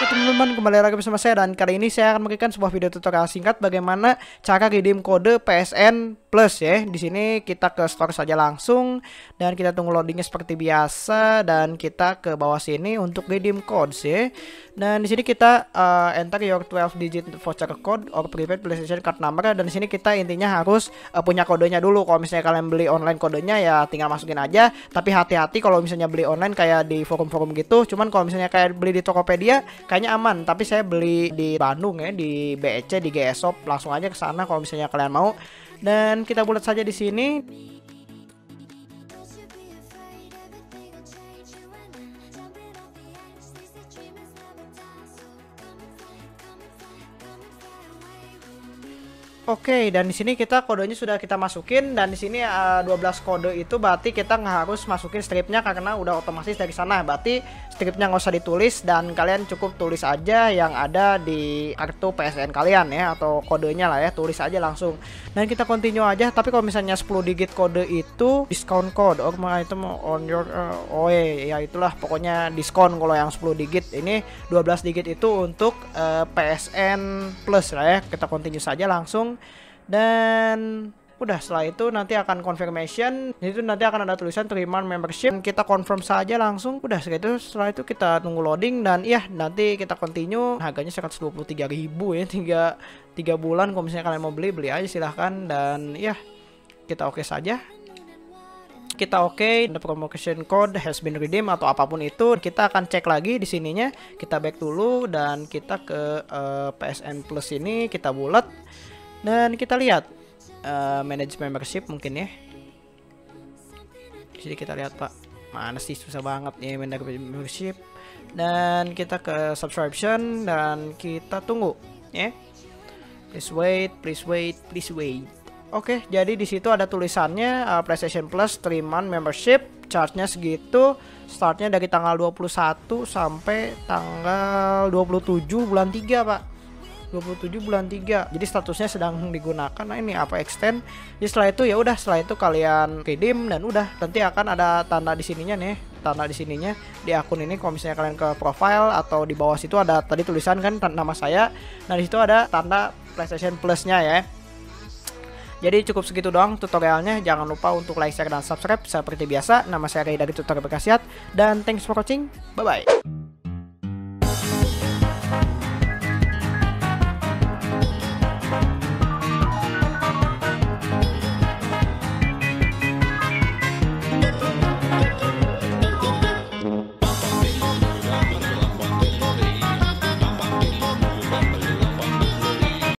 teman-teman, kembali lagi bersama saya dan kali ini saya akan memberikan sebuah video tutorial singkat bagaimana cara redeem kode PSN Plus ya. Di sini kita ke store saja langsung dan kita tunggu loadingnya seperti biasa dan kita ke bawah sini untuk redeem codes ya. Dan di sini kita enter your 12 digit voucher code or prepaid PlayStation card number, dan di sini kita intinya harus punya kodenya dulu. Kalau misalnya kalian beli online kodenya ya tinggal masukin aja, tapi hati-hati kalau misalnya beli online kayak di forum-forum gitu. Cuman kalau misalnya kayak beli di Tokopedia kayaknya aman, tapi saya beli di Bandung ya, di BEC, di GSOP, langsung aja ke sana kalau misalnya kalian mau. Dan kita bulat saja di sini. Oke, dan di sini kita kodenya sudah kita masukin, dan di sini 12 kode itu berarti kita nggak harus masukin stripnya karena udah otomatis dari sana. Berarti stripnya nggak usah ditulis dan kalian cukup tulis aja yang ada di kartu PSN kalian ya, atau kodenya lah ya, tulis aja langsung. Dan kita continue aja. Tapi kalau misalnya 10 digit kode itu discount code or itu on your ya itulah pokoknya diskon kalau yang 10 digit. Ini 12 digit itu untuk PSN Plus lah ya. Kita continue saja langsung. Dan udah, setelah itu nanti akan confirmation, itu nanti akan ada tulisan terima membership, kita confirm saja langsung. Udah segitu, setelah itu kita tunggu loading dan ya nanti kita continue. Harganya 123.000 ya, 3 bulan. Kalau misalnya kalian mau beli aja silahkan. Dan ya kita oke saja. Kita oke, the promotion code has been redeemed atau apapun itu. Kita akan cek lagi di sininya. Kita back dulu dan kita ke PSN Plus ini, kita bulat. Dan kita lihat manage membership mungkin ya. Jadi kita lihat Pak, mana sih, susah banget nih manage membership. Dan kita ke subscription dan kita tunggu ya. Please wait, please wait, please wait. Oke, jadi di situ ada tulisannya PlayStation Plus 3 month membership, charge-nya segitu, startnya dari tanggal 21 sampai tanggal 27 bulan 3 Pak. 27 bulan 3. Jadi statusnya sedang digunakan. Nah ini apa, extend. Jadi setelah itu ya udah, setelah itu kalian redeem dan udah, nanti akan ada tanda di sininya nih, tanda di sininya di akun ini. Kalau misalnya kalian ke profile atau di bawah situ ada tadi tulisan kan nama saya. Nah di situ ada tanda PlayStation Plus-nya ya. Jadi cukup segitu doang tutorialnya. Jangan lupa untuk like, share, dan subscribe seperti biasa. Nama saya Ray dari Tutorial Berkhasiat, dan thanks for watching. Bye bye.